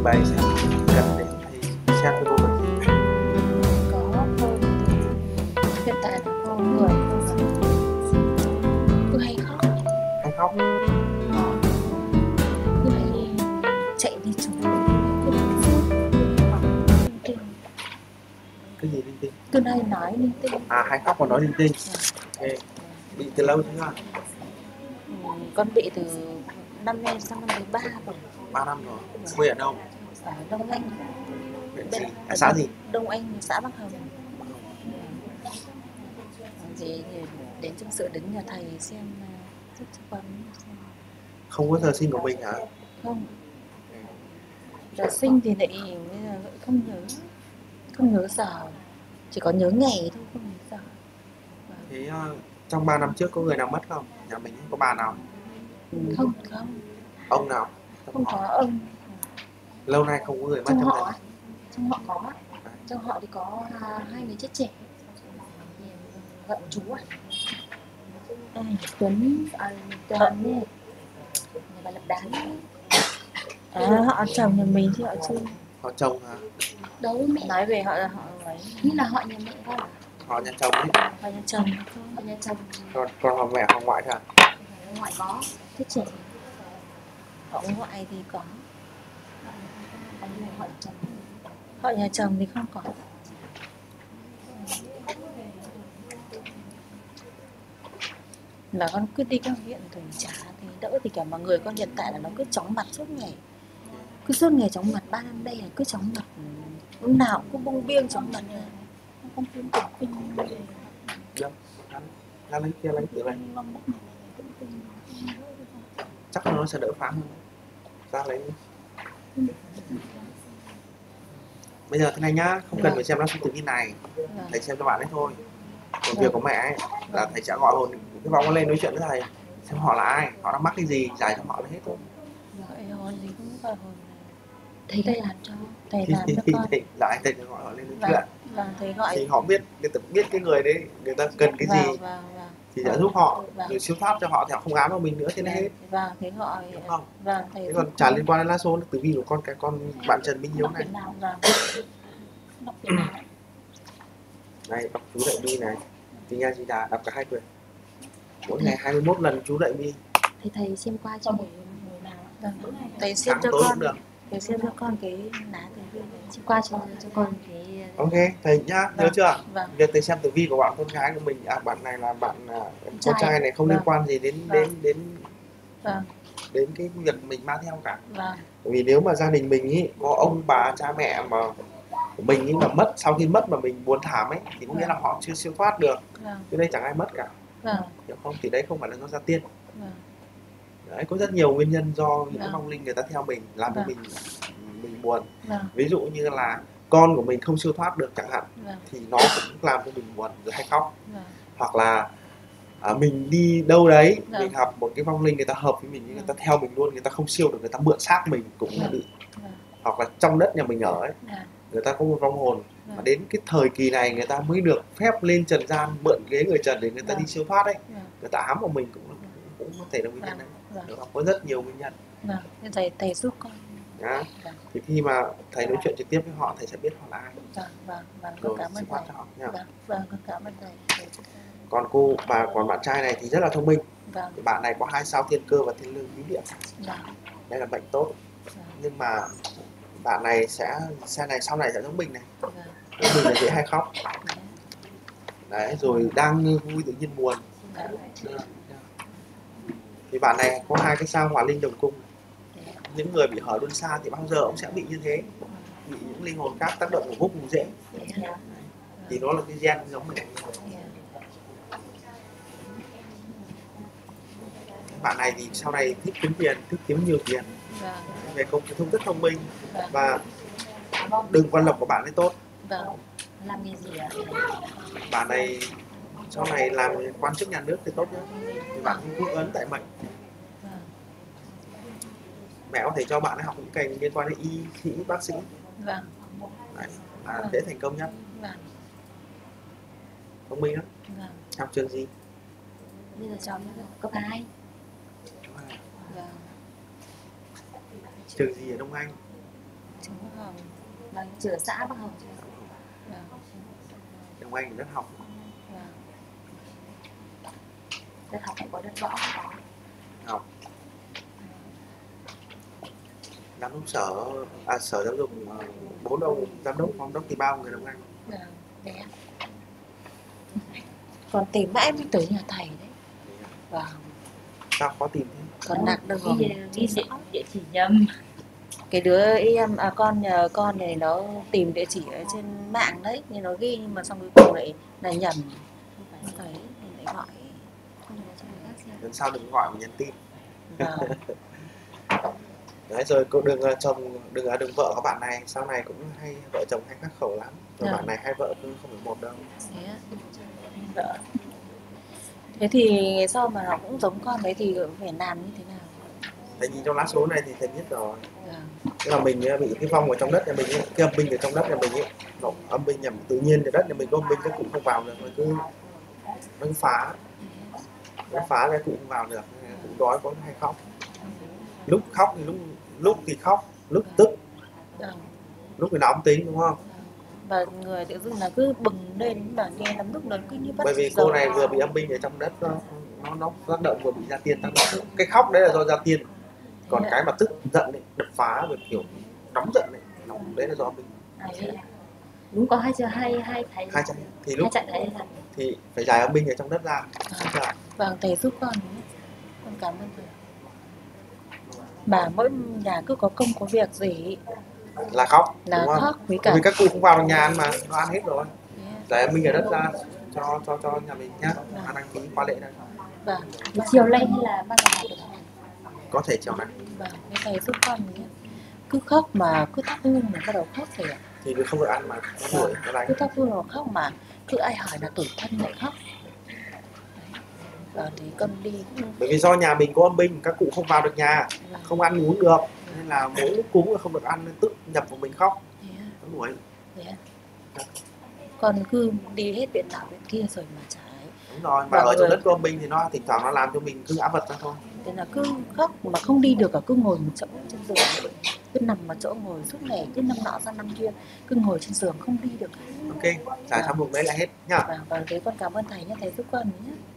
trình bày xem cần để thầy xem cho cô được gì. Có hơn hiện tại là có người cứ hay khóc, Hay khóc. cứ hay chạy đi chỗ cứ hay phút linh tinh, Cái gì linh tinh? cứ hay nói linh tinh. À, hay khóc còn nói linh tinh. Ok. Bị từ lâu chưa? Con bị từ năm nay sang năm thứ 3 rồi. 3 năm rồi. Quê ở đâu? Ở Đông Anh. Huyện gì? À, xã gì? Đông Anh, xã Bắc Hồng. Thì đến tâm sự đến nhà thầy xem giúp cho con xem. Không có giờ sinh của mình hả? Không. Giờ sinh thì lại bây giờ không nhớ giờ, chỉ có nhớ ngày thôi, không nhớ giờ. Thế trong 3 năm trước có người nào mất không? Nhà mình có bà nào? Không. Ông nào? Không có ông. Lâu nay không có người mất Trong trong họ, này. trong họ có. Trong họ thì có 2 người chết trẻ. Vợ chú à? Tuấn ấy, nhà bà Lập Đán. Họ chồng nhà mình chứ họ chưa. Họ chồng hả? Đâu mẹ nói về họ ấy. Như là họ nhà mẹ không? Họ nhà chồng ấy. Họ nhà chồng. Họ nhà chồng. Còn họ mẹ họ ngoại hả? Ngoại có chết trẻ. Họ ngoại thì có. Họ nhà chồng thì không có. Là con cứ đi các viện thì chả thì đỡ thì cả, mà người con hiện tại là nó cứ chóng mặt suốt ngày, cứ suốt ngày chóng mặt. 3 năm đây là cứ chóng mặt, lúc nào cũng bông biêng chóng mặt. Không tin tưởng kinh Ra lấy kia lấy tự này. Chắc nó sẽ đỡ phá hơn. Ra lấy. Bây giờ thế này nhá, không cần phải xem nó tự như này, thầy xem cho bạn ấy thôi. Còn việc của mẹ ấy là thầy sẽ gọi hồn cái vòng lên nói chuyện với thầy, xem họ là ai, họ đang mắc cái gì, giải cho họ là hết thôi. Gọi hồn gì cũng gọi hồn. Thầy làm cho, thầy làm cho con. Giải thầy gọi họ lên nói chuyện. Thầy gọi thì họ biết, người ta biết cái người đấy người ta cần cái gì thì sẽ giúp họ, rồi siêu thoát cho họ thì họ không ám vào mình nữa, thế nên hết. Thầy gọi. Đúng không? Thầy thế còn chả liên quan đến lá số tử vi của con bạn Trần Minh Hiếu này. Này, đọc chú Đại Bi này, thì nha chị Đà đọc cả 2 quyển, mỗi ngày 21 lần chú Đại Bi. Thì thầy xem qua cho người nào. Thầy xem cho con được. Thầy xem cho con cái lá tử vi này, xem qua cho con cái. Ok thầy nhá, nhớ chưa? Vâng. Việc thầy xem tử vi của bạn con gái của mình, bạn này là bạn con trai này không liên quan gì đến đến cái việc mình mang theo cả. Bởi vì nếu mà gia đình mình ý có ông bà cha mẹ mà của mình ý mà mất, sau khi mất mà mình buồn thảm ấy thì có nghĩa là họ chưa siêu thoát được. Chứ đây chẳng ai mất cả. Hiểu không? Thì đấy không phải là do gia tiên. Đấy, có rất nhiều nguyên nhân do những vong linh người ta theo mình, làm cho mình buồn. Ví dụ như là con của mình không siêu thoát được chẳng hạn, thì nó cũng làm cho mình buồn rồi hay khóc. Hoặc là mình đi đâu đấy, mình gặp một cái vong linh người ta hợp với mình, người ta theo mình luôn, người ta không siêu được, người ta mượn xác mình cũng là bị. Hoặc là trong đất nhà mình ở ấy, người ta có một vong hồn mà đến cái thời kỳ này người ta mới được phép lên trần gian mượn ghế người trần để người ta đi siêu thoát ấy, người ta ám vào mình cũng có thể là nguyên nhân đấy. Được không? Có rất nhiều nguyên nhân. Thầy giúp con. Thì khi mà thầy nói chuyện trực tiếp với họ, thầy sẽ biết họ là ai. Con cảm ơn thầy. Cho họ nha. Con cảm ơn thầy. Còn bạn trai này thì rất là thông minh. Thì bạn này có 2 sao thiên cơ và thiên lương bí địa. Đây là bệnh tốt. Nhưng mà bạn này sẽ sau này sẽ giống mình này. Mình là dễ hay khóc. Đấy, rồi đang vui tự nhiên buồn. Thì bạn này có 2 cái sao hỏa linh đồng cung. Những người bị hở luân xa thì bao giờ cũng sẽ bị như thế, bị những linh hồn khác tác động của vô cùng dễ. Thì nó là cái gen giống mình. Bạn này thì sau này thích kiếm tiền, thích kiếm nhiều tiền, về công thông rất thông minh, và đường quan lộc của bạn ấy tốt. Làm nghề gì ạ? Bạn này sau này làm quan chức nhà nước thì tốt nhất, thì bạn cũng ấn tại mệnh. Mẹ có thể cho bạn ấy học những ngành liên quan đến y sĩ, bác sĩ. Đấy, là dễ thành công nhất. Thông minh lắm. Học trường gì? Bây giờ cháu cấp 2. Trường gì ở Đông Anh? Trường Bắc Hồng. Vâng, chữa xã Bắc Hồng. Vâng. Trong Anh đất học. Vâng. Đất học cũng có, đất võ cũng có. Học. Giám đốc sở giáo dục 4 ông giám đốc phó giám đốc thì 3 người đồng Anh. Vâng, đấy ạ. Còn tìm mãi mới tới nhà thầy đấy. Vâng. Sao khó tìm thế? Còn nặng đâu Ghi địa chỉ nhầm. Cái đứa em con nhờ con này nó tìm địa chỉ ở trên mạng đấy, nhưng nó ghi nhưng mà xong cuối cùng lại là nhầm, không thấy thì lại gọi không nhớ cho người khác xem. Lần sau đừng gọi mà nhắn tin. Vâng. Đấy rồi cô đừng vợ các bạn này sau này cũng hay vợ chồng hay khắc khẩu lắm. Rồi bạn này hai vợ không phải một đâu. Vợ. Thế thì sao mà nó cũng giống con đấy thì phải làm như thế nào? Tại vì trong lá số này thì thầy biết rồi. Tức là mình bị cái phong ở trong đất nhà mình ấy, cái âm binh ở trong đất nhà mình ấy, âm binh nhầm tự nhiên thì đất nhà mình có âm binh cái cụ không vào được, nó cứ phá cái cụ không vào được, cụ đói có hay khóc, lúc khóc thì lúc thì khóc, lúc tức, lúc thì nóng tính đúng không? Và người tự dưng là cứ bừng lên mà nghe lắm lúc đó cứ như bắt. Bởi vì cô này vừa bị âm binh ở trong đất, nó tác động vừa bị gia tiên tác động. Cái khóc đấy là do gia tiên, còn cái mà tức giận ấy, đập phá rồi kiểu nóng giận ấy, đấy là do âm binh. Đúng có hai trận thì lúc thì phải giải âm binh ở trong đất ra. Vâng, thầy giúp con cảm ơn thầy. Mà mỗi nhà cứ có công có việc gì là khóc, là đúng khóc với cả vì các cụ không vào được nhà ăn mà nó ăn hết rồi. Giải âm binh ở đất ra cho nhà mình nhá, ăn đăng ký qua lễ đây. Vâng. Chiều nay hay là bao giờ được? Có thể chiều nay. Vâng, thầy giúp con nhé. Cứ khóc mà cứ thắp hương mà bắt đầu khóc thầy ạ. Thì vì không được ăn mà có tuổi nó đánh. Cứ thắp hương mà khóc mà cứ ai hỏi là tủi thân lại khóc. Vâng, thì con đi. Bởi vì do nhà mình có âm binh, các cụ không vào được nhà, không ăn uống được, nên là mỗi lúc cúng là không được ăn nên tức nhập vào mình khóc. Nó đuổi. Con cứ đi hết viện nào viện kia rồi mà chả ấy. Đúng rồi, mà ở trong đất có âm binh thì nó thỉnh thoảng nó làm cho mình cứ áp vật ra thôi. Thế là cứ khóc mà không đi được cả, cứ ngồi một chỗ trên giường, cứ nằm một chỗ ngồi suốt ngày, cứ năm nọ sang năm kia, cứ ngồi trên giường không đi được. Ok, giải xong một đấy là hết nhá. Vâng, thế con cảm ơn thầy nhé, thầy giúp con nhé.